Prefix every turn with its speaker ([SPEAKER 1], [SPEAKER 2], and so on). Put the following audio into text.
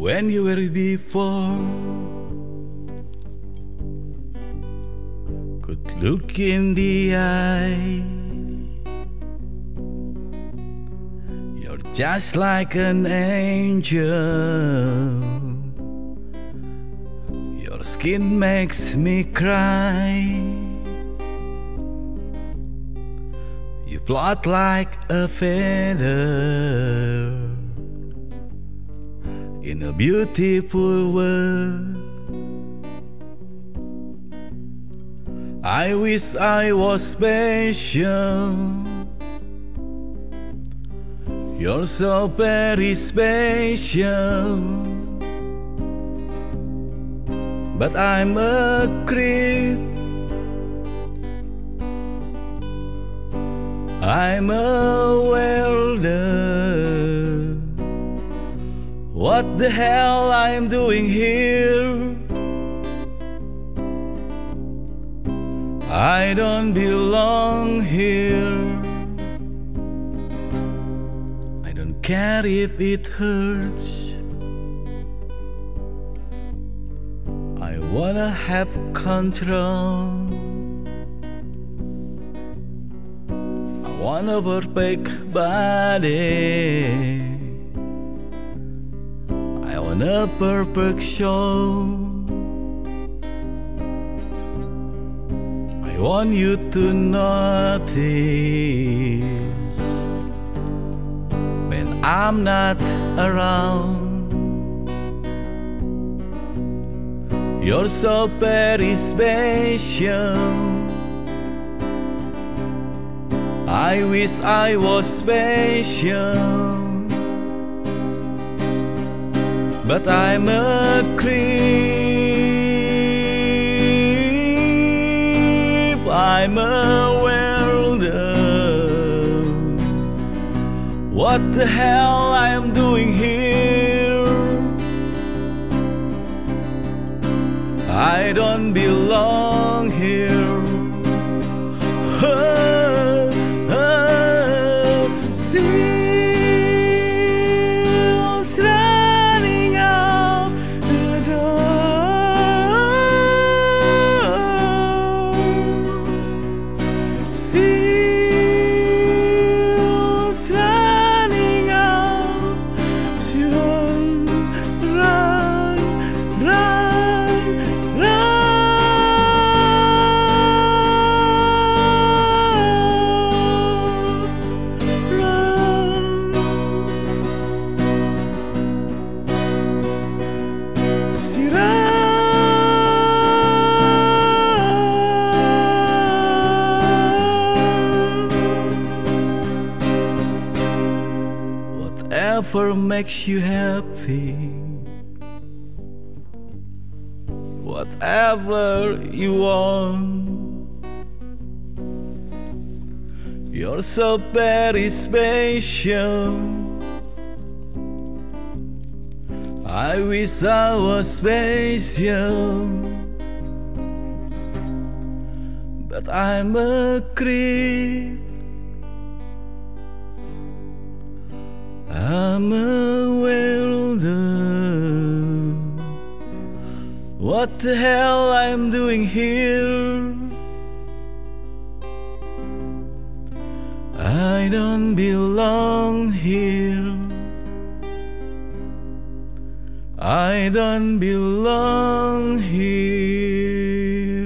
[SPEAKER 1] when you were before could look in the eye. You're just like an angel. Your skin makes me cry. You float like a feather in a beautiful world. I wish I was special. You're so very special, but I'm a creep. I'm a welder. What the hell I'm doing here? I don't belong here. I don't care if it hurts. I wanna have control. I want a perfect body. I want a perfect show. I want you to notice when I'm not around. You're so very special. I wish I was special, but I'm a creep. I'm a welder. What the hell I am doing here? I don't belong here. Seals running out the door. Seals running out. Run, run, run. Whatever makes you happy, whatever you want. You're so very special. I wish I was special, but I'm a creep. I'm a welder. What the hell I'm doing here? I don't belong here. I don't belong here.